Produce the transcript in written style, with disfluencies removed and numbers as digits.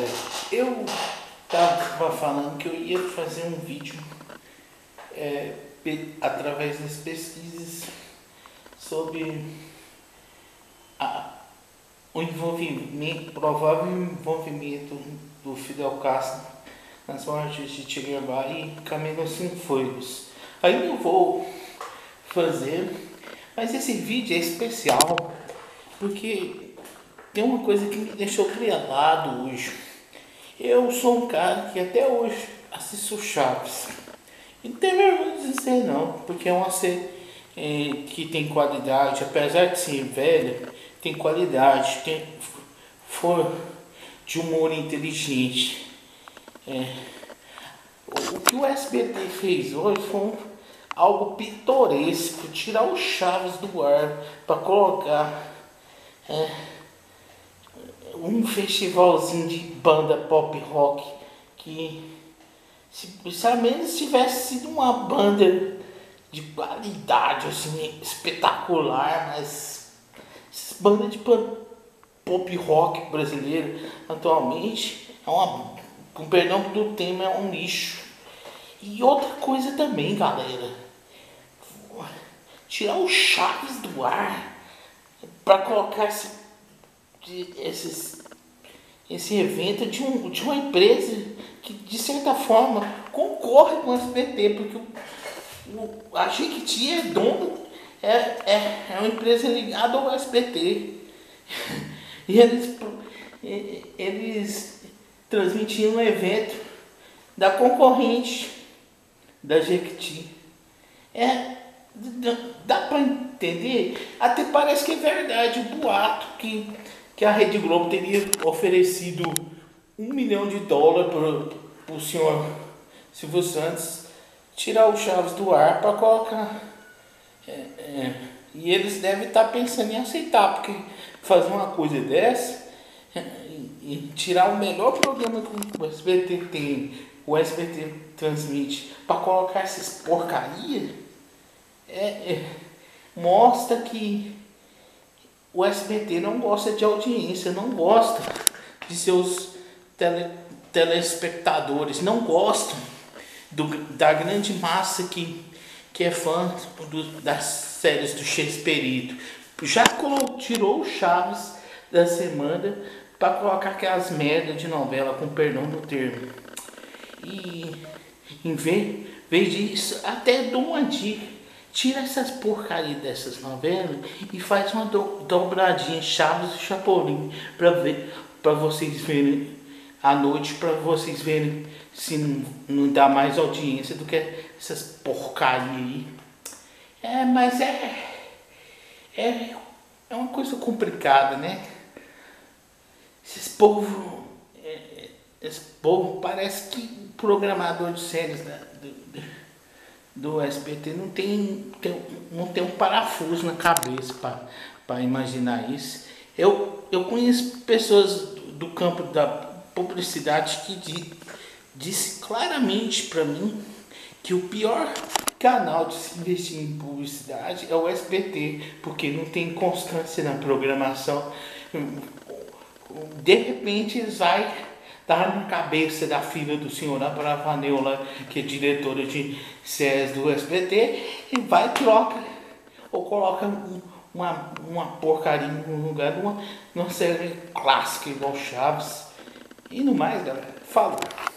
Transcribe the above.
galera, eu tava falando que eu ia fazer um vídeo através das pesquisas sobre o envolvimento, provável envolvimento do Fidel Castro nas mortes de Che Guevara e Camilo Cienfuegos. Aí eu vou fazer, mas esse vídeo é especial porque tem uma coisa que me deixou grilado hoje. Eu sou um cara que até hoje assisto Chaves. E não tem vergonha de dizer não, porque é uma série que tem qualidade, apesar de ser velha, tem qualidade, for de humor inteligente. O que o SBT fez hoje foi algo pitoresco, tirar o Chaves do ar para colocar um festivalzinho de banda pop rock que, se ao menos tivesse sido uma banda de qualidade assim, espetacular, mas essas bandas de pop rock brasileiro atualmente com perdão do tema, é um lixo. E outra coisa também, galera, tirar o Chaves do ar para colocar esse evento de uma empresa que de certa forma concorre com o SBT, porque a Jequiti é dono, é uma empresa ligada ao SBT. E eles transmitiram um evento da concorrente da Jequiti. Dá para entender? Até parece que é verdade o boato que a Rede Globo teria oferecido $1 milhão para o senhor Silvio Santos tirar o Chaves do ar para colocar. E eles devem estar pensando em aceitar, porque fazer uma coisa dessa e tirar o melhor programa que o SBT tem, o SBT transmite, para colocar essas porcarias, mostra que o SBT não gosta de audiência, não gosta de seus telespectadores, não gostam da grande massa que é fã das séries do Chespirito. Já tirou o Chaves da semana para colocar aquelas merdas de novela, com perdão do termo. E em vez disso, até dou uma dica: tira essas porcarias dessas novelas e faz uma dobradinha Chaves e Chapolin para vocês verem à noite, para vocês verem se não dá mais audiência do que essas porcarias aí. Mas é uma coisa complicada, né? Esse povo parece que o programador de séries do SBT não tem um parafuso na cabeça para imaginar isso. Eu conheço pessoas do campo da publicidade que disse claramente para mim que o pior canal de se investir em publicidade é o SBT, porque não tem constância na programação. De repente eles vai dar na cabeça da filha do senhor Abravanel lá, que é diretora de séries do SBT, e vai troca ou coloca uma porcaria no lugar de uma série clássica igual Chaves. E no mais, galera, falou!